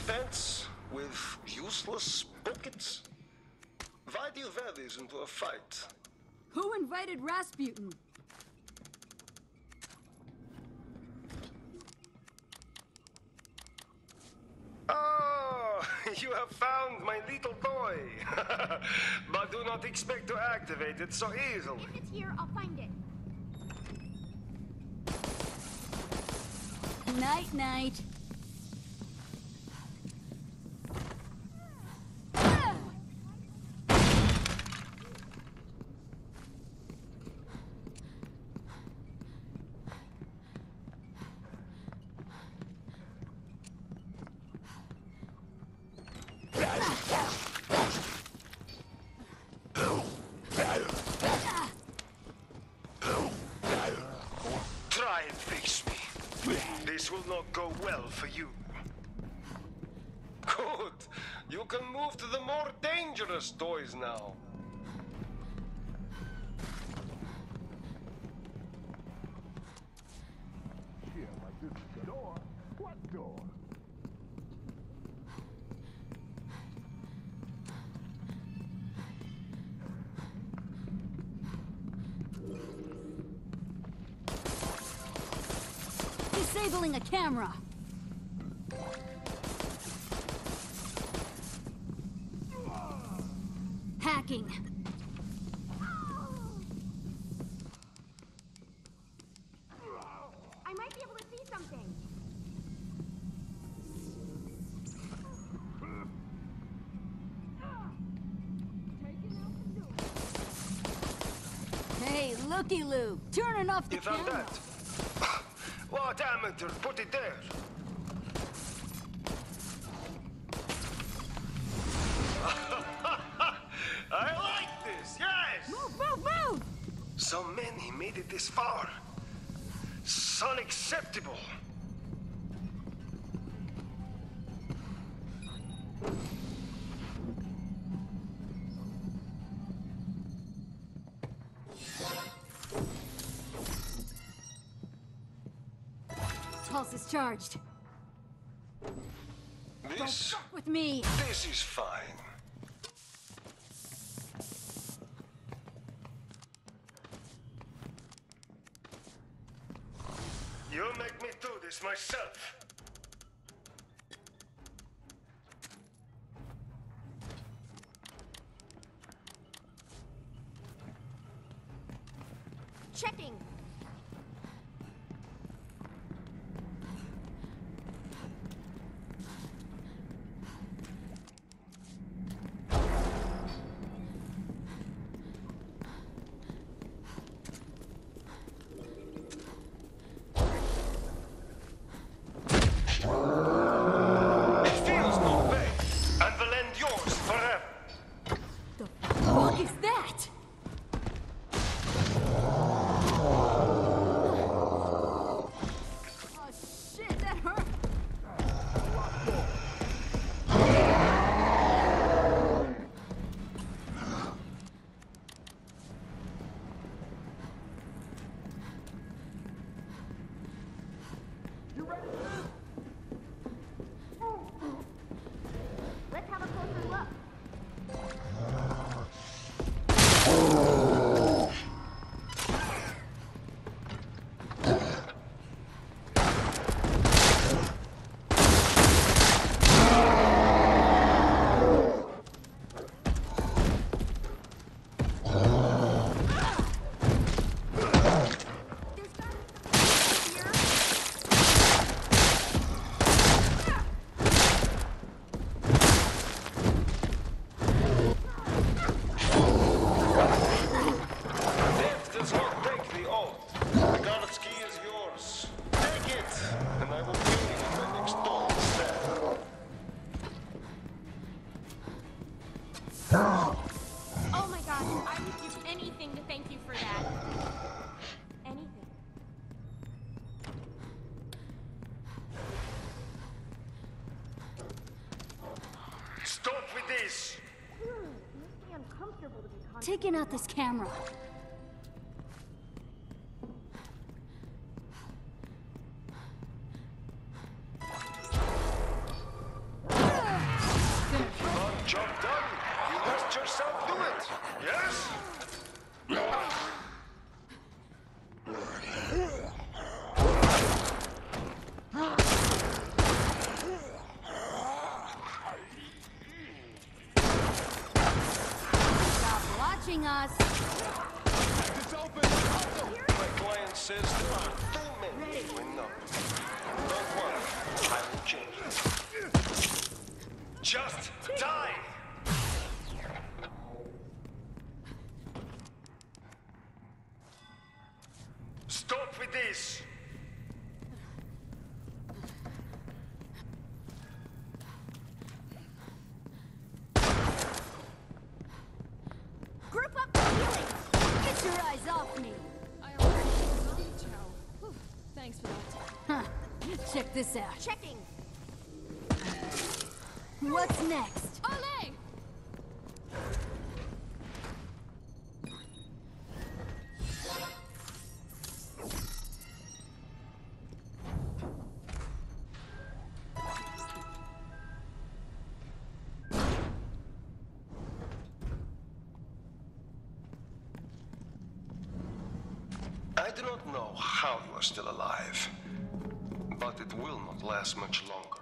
pants with useless pockets? Why do you wear these into a fight? Who invited Rasputin? Oh, you have found my little toy. But do not expect to activate it so easily. If it's here, I'll find it. Night, night. Try and fix me. This will not go well for you. Good. You can move to the more dangerous toys now. Here, like this is the door. What door? Disabling a camera. Hacking. I might be able to see something. Hey, looky-loo. Turning off the You found camera. that? What amateur put it there? I like this, yes! Move, move, move! So many made it this far. It's unacceptable. Pulse is charged. Don't This fuck with me. is fine. You make me do this myself. Checking. It feels no way, and will end yours forever. The fuck is that? Oh shit, that hurt. You ready? Let's have a closer look. There's gotta be something here. Death does not take the oath. The Guard's key is yours. Take it, and I will kill you in my next door instead. Oh my gosh, I would do anything to thank you for that. Anything. Stop with this! It makes me uncomfortable to be conscious. Taking out this camera. yourself do it, yes? Stop watching us. It's open! My client says there are too many to enough. Don't worry, I will change it. Just die! Stop with this! Group up for healing. Get your eyes off me. I already saw you, Chow. Whew, thanks for that. Huh. Check this out. Checking. What's next? Olé! I do not know how you are still alive, but it will not last much longer.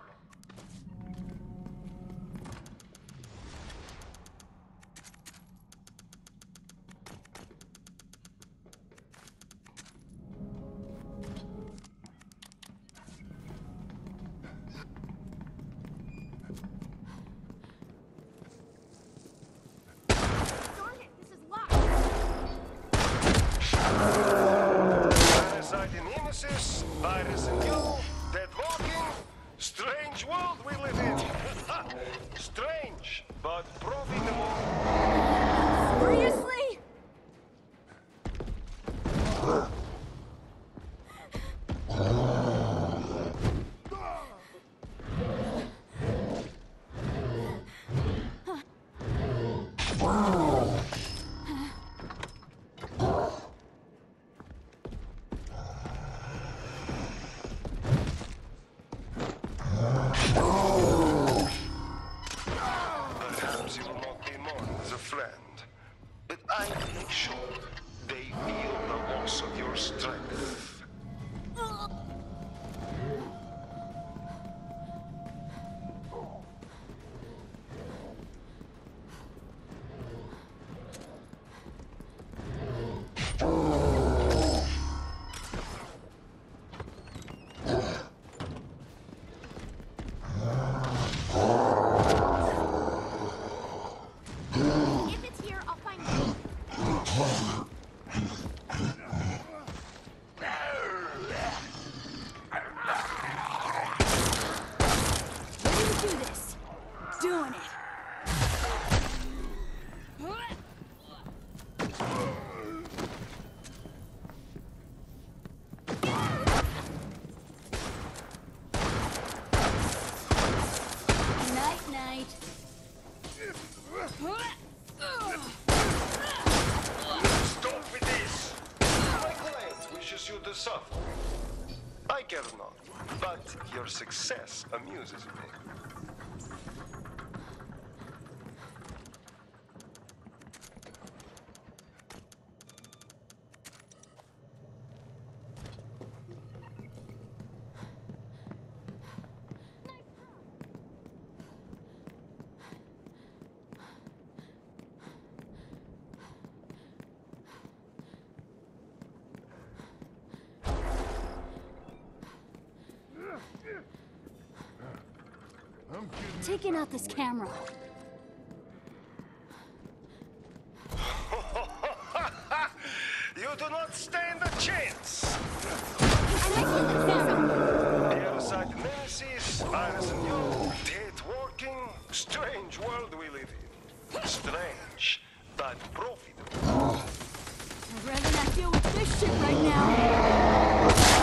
Darn it, this is locked. Parasite in Nemesis, virus in you, dead walking, strange world we live in. Strange, but profitable. Seriously? Perhaps you will not be mourned as a friend, but I will make sure they feel the loss of your strength. If it's here, I'll find it. Ready to do this. Doing it. Night, night. Stop with this! My client wishes you to suffer. I care not, but your success amuses me. I'm kidding. Taking out this camera. You do not stand a chance! Camera. Parasite in Nemesis, virus in you, dead walking, strange world we live in. Strange, but profitable. I'd rather not deal with this shit right now.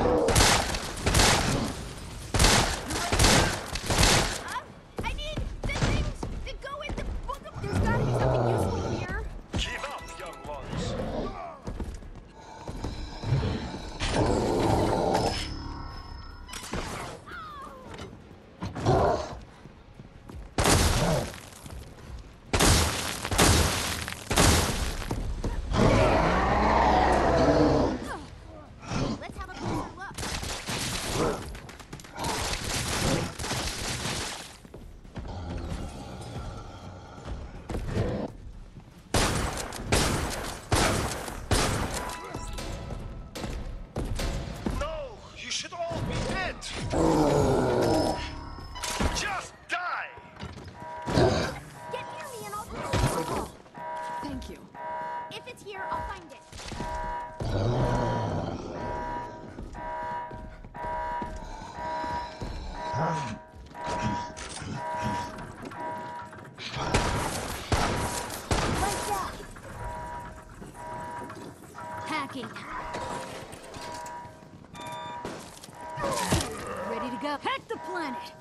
I need the things that go in the book of... There's gotta be something useful here. Give up, young ones. Hacking. Ready to go. Hack the planet!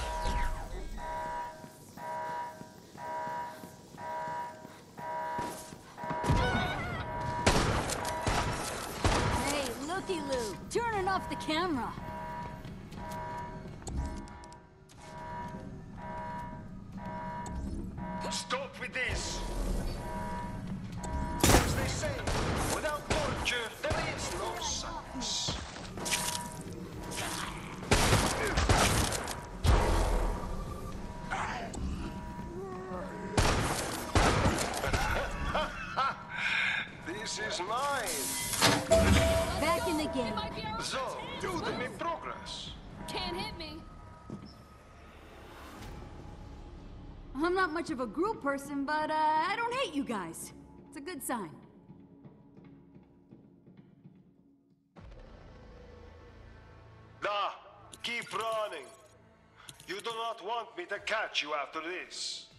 Hey, looky-loo. Turning off the camera. Stop with this! As they say, without torture, there is no science. This is mine. Back in the game. So, do them in progress. Can't hit me. I'm not much of a group person, but I don't hate you guys. It's a good sign. Da, keep running. You do not want me to catch you after this.